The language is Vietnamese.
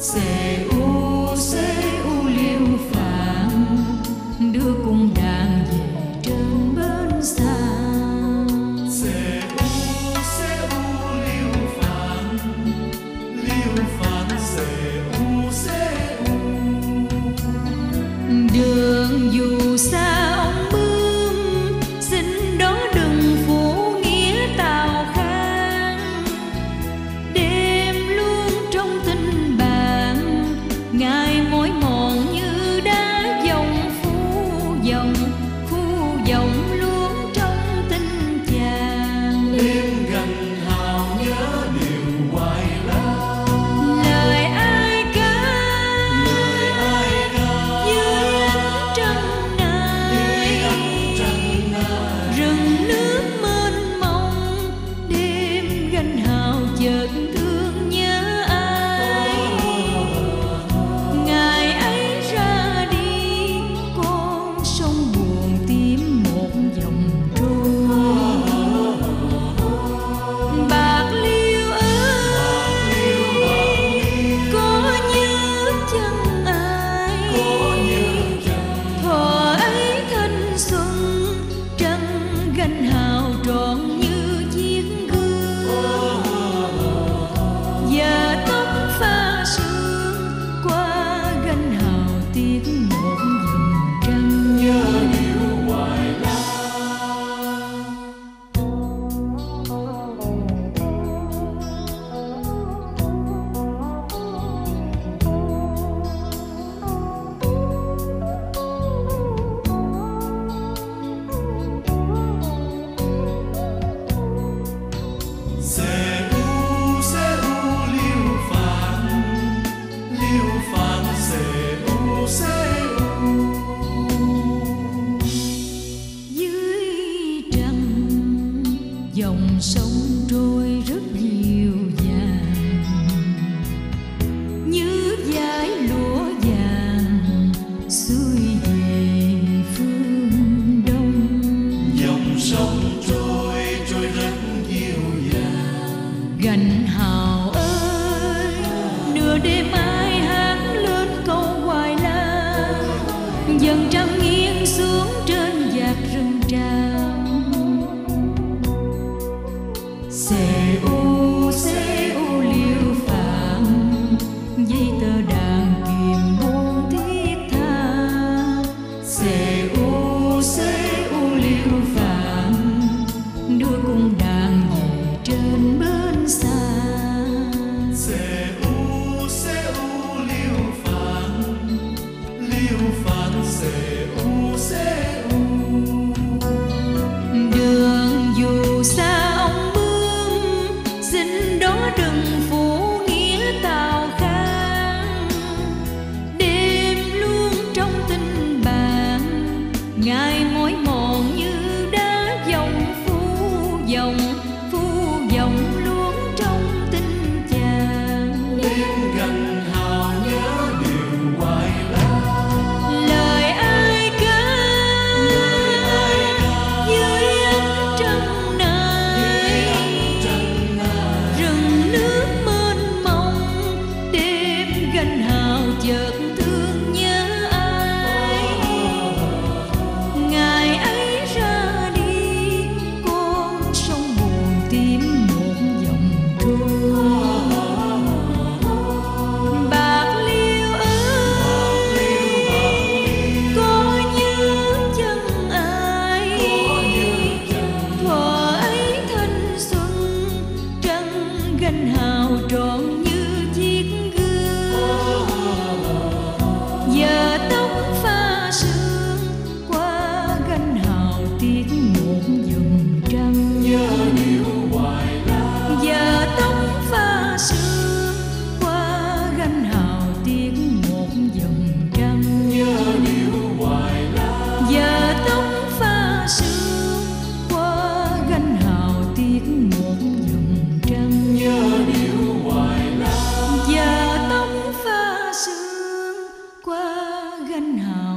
CU liêu phạn đưa cung đàn về trên bến xa. CU liêu phạn CU. Đường dù xa ông bướm, xin đó đừng phủ nghĩa tào khang. Đêm luôn trong tình bạn, ngài mỏi mòn như đá dòng phu dòng luôn trong tình chàng. Đêm gần hào nhớ điều hoài lao. Lời ai ca dưới ánh trăng nai, rừng nước mênh mông, đêm ganh hào chợt thương nhớ ai. Ngày ấy ra đi, con sông buồn tím một dòng trôi. Bạc liêu ơi, có nhớ chăng ai? Thuở ấy thanh xuân, trăng ganh hào trọn như chiếc gương. Giờ tóc pha sương, qua ganh hào tiếc một dòng trăng. Nhớ điều hoài lao. CU liêu phạn CU. Dưới trăng dòng sông trôi rất dịu dàng, như dải lúa vàng xuôi về phương đông. Dòng sông trôi rất dịu dàng. Gành hào ơi, nửa đêm ai hát lên câu hoài la, dần trăng nghiêng xuống trên vạt rừng tràm. CU liêu phạn, dây tơ đàn kìm buông thiết tha. CU liêu phạn đưa cung đàn về trên bến xa. CU liêu phạn CU. Đường dù xa ông bướm, xin đó đừng phủ nghĩa tào khang. Đêm luôn trong tình bạn, ngài mỏi mòn như đá dòng phu dòng luôn trong tình chàng. Đêm gần hào nhớ điều hoài lao. Lời ai ca dưới ánh trăng nai, rừng nước mênh mông, đêm ganh hào chợt thương nhớ ai. Ngày ấy ra đi, con sông buồn tím một dòng trôi. Bạc liêu ơi, có nhớ chăng ai? Thuở ấy thanh xuân, trăng ganh hào trọn như chiếc gương. Giờ tóc pha sương, qua ganh hào tiếc một dòng trăng. Nhớ điều hoài lao. Giờ tóc pha sương, qua ganh hào tiếc một dòng trăng. Nhớ điều hoài lao. Giờ tóc pha sương, qua ganh hào tiếc một dòng trăng. Nhớ điều hoài lao. Giờ tóc pha sương, qua ganh hào